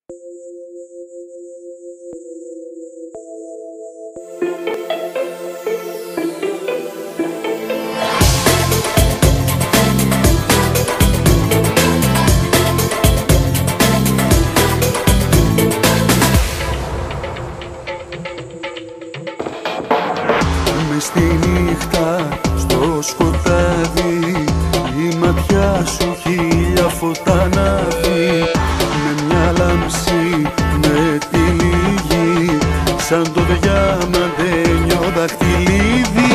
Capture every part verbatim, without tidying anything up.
Μες στη νύχτα, στο σκοτάδι, η ματιά σου χίλια φωτά ανάβει. Με μια λάμψη, με τη λίγη, σαν το διαμαντένιο δαχτυλίδι.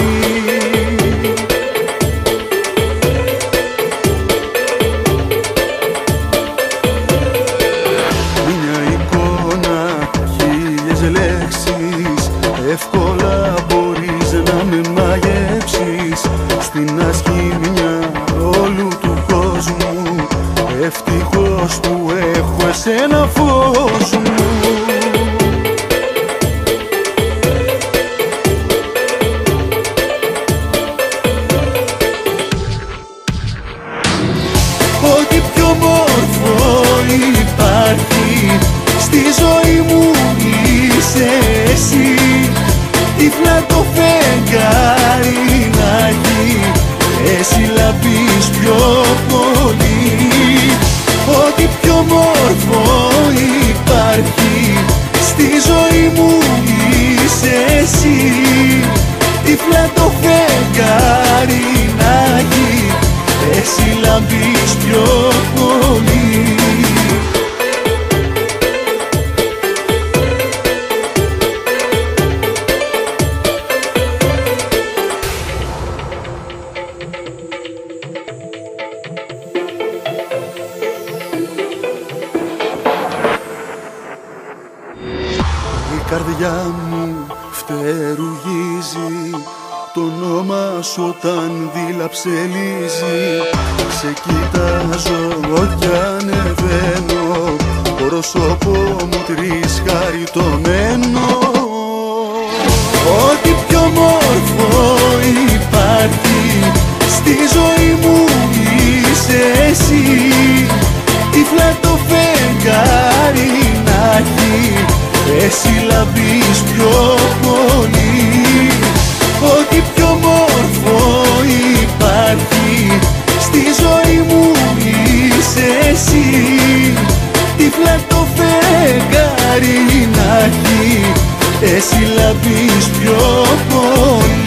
Μια εικόνα, χίλιες λέξεις, εύκολα μπορείς να με μαγεύσεις. Στην ασχήμια όλου του κόσμου, ευτυχώς που έχω εσένα φως μου. Ό,τι πιο μόρφο υπάρχει στη ζωή μου είσαι εσύ. Τύφλα το φεγγάρι να έχει, εσύ λαμπείς πιο πολύ. Ό,τι πιο μόρφο υπάρχει στη ζωή μου είσαι εσύ. Τύφλα το φεγγάρι να έχει, εσύ λαμπείς πιο πολύ. Η καρδιά μου φτερουγίζει το όνομα σου όταν δειλαψελίζει. Σε κοιτάζω κι ανεβαίνω, πρόσωπο μου τρισχαριτωμένο. Ό,τι πιο μόρφο υπάρχει στη ζωή μου είσαι εσύ. Τύφλα το φεγγάρι να έχει, εσύ λαμπείς πιο πολύ. Ό,τι πιο μόρφο υπάρχει στη ζωή μου είσαι εσύ. Τύφλα το φεγγάρι να έχει, εσύ λαμπείς πιο πολύ.